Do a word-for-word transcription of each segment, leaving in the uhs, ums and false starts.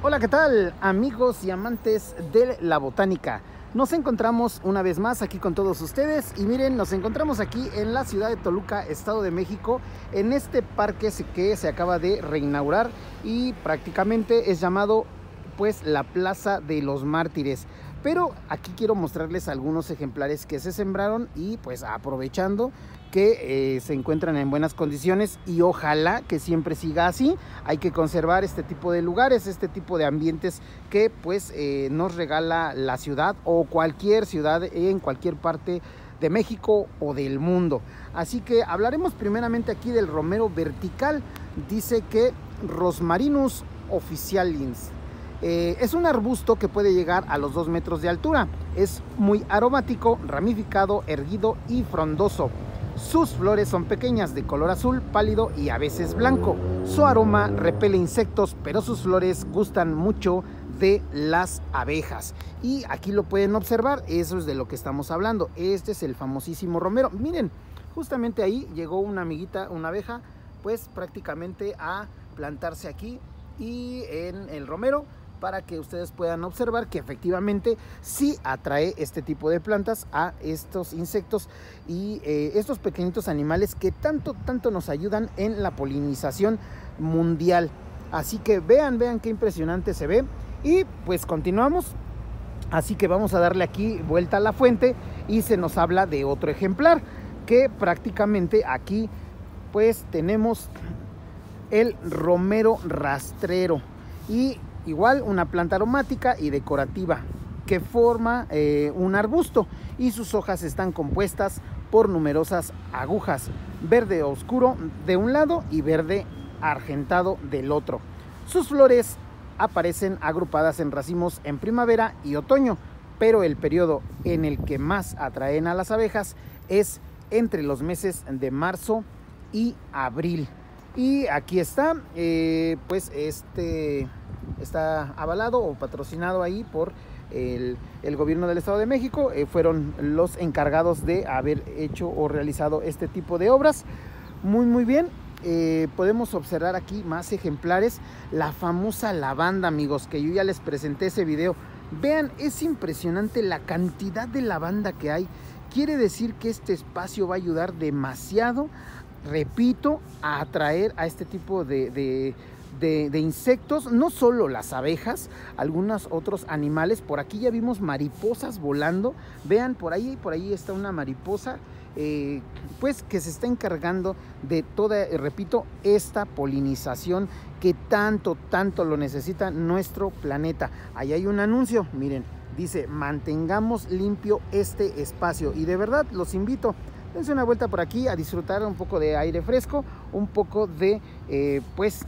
Hola, ¿qué tal, amigos y amantes de la botánica? Nos encontramos una vez más aquí con todos ustedes y miren, nos encontramos aquí en la ciudad de Toluca, Estado de México, en este parque que se acaba de reinaugurar y prácticamente es llamado pues la Plaza de los Mártires. Pero aquí quiero mostrarles algunos ejemplares que se sembraron y pues aprovechando que eh, se encuentran en buenas condiciones y ojalá que siempre siga así. Hay que conservar este tipo de lugares, este tipo de ambientes que pues eh, nos regala la ciudad o cualquier ciudad en cualquier parte de México o del mundo. Así que hablaremos primeramente aquí del romero vertical. Dice que Rosmarinus officialis. Eh, es un arbusto que puede llegar a los dos metros de altura. Es muy aromático, ramificado, erguido y frondoso. Sus flores son pequeñas, de color azul pálido y a veces blanco. Su aroma repele insectos, pero sus flores gustan mucho de las abejas. Y aquí lo pueden observar, eso es de lo que estamos hablando. Este es el famosísimo romero. Miren, justamente ahí llegó una amiguita, una abeja, pues prácticamente a plantarse aquí y en el romero, para que ustedes puedan observar que efectivamente sí atrae este tipo de plantas a estos insectos y eh, estos pequeñitos animales que tanto, tanto nos ayudan en la polinización mundial. Así que vean, vean qué impresionante se ve. Y pues continuamos. Así que vamos a darle aquí vuelta a la fuente y se nos habla de otro ejemplar que prácticamente aquí pues tenemos el romero rastrero, y igual una planta aromática y decorativa que forma eh, un arbusto, y sus hojas están compuestas por numerosas agujas, verde oscuro de un lado y verde argentado del otro. Sus flores aparecen agrupadas en racimos en primavera y otoño, pero el periodo en el que más atraen a las abejas es entre los meses de marzo y abril. Y aquí está, eh, pues este está avalado o patrocinado ahí por el, el gobierno del Estado de México. Eh, fueron los encargados de haber hecho o realizado este tipo de obras. Muy, muy bien. Eh, podemos observar aquí más ejemplares. La famosa lavanda, amigos, que yo ya les presenté ese video. Vean, es impresionante la cantidad de lavanda que hay. Quiere decir que este espacio va a ayudar demasiado, repito, a atraer a este tipo de, de, de, de insectos, no solo las abejas, algunos otros animales. Por aquí ya vimos mariposas volando. Vean, por ahí, por ahí está una mariposa, eh, pues que se está encargando de toda, eh, repito, esta polinización que tanto, tanto lo necesita nuestro planeta. Ahí hay un anuncio, miren, dice: mantengamos limpio este espacio. Y de verdad los invito, dense una vuelta por aquí a disfrutar un poco de aire fresco, un poco de, eh, pues,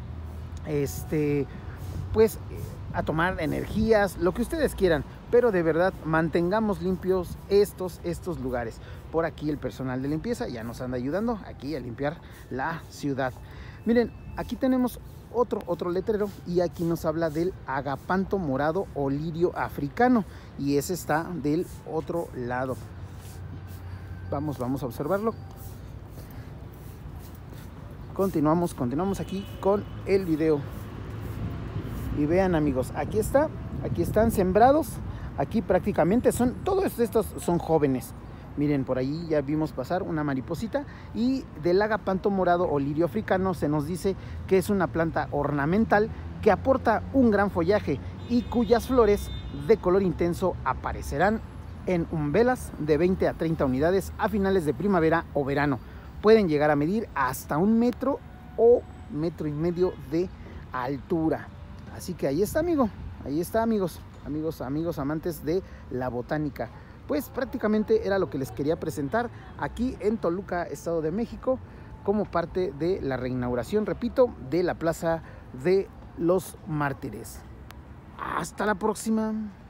este, pues, a tomar energías, lo que ustedes quieran, pero de verdad mantengamos limpios estos, estos lugares. Por aquí el personal de limpieza ya nos anda ayudando aquí a limpiar la ciudad. Miren, aquí tenemos otro, otro letrero y aquí nos habla del agapanto morado o lirio africano, y ese está del otro lado. Vamos, vamos a observarlo. Continuamos, continuamos aquí con el video. Y vean, amigos, aquí está, aquí están sembrados. Aquí prácticamente son, todos estos son jóvenes. Miren, por ahí ya vimos pasar una mariposita. Y del agapanto morado o lirio africano se nos dice que es una planta ornamental que aporta un gran follaje y cuyas flores de color intenso aparecerán en umbelas de veinte a treinta unidades a finales de primavera o verano. Pueden llegar a medir hasta un metro o metro y medio de altura. Así que ahí está, amigo, ahí está, amigos, amigos, amigos amantes de la botánica. Pues prácticamente era lo que les quería presentar aquí en Toluca, Estado de México, como parte de la reinauguración, repito, de la Plaza de los Mártires. Hasta la próxima.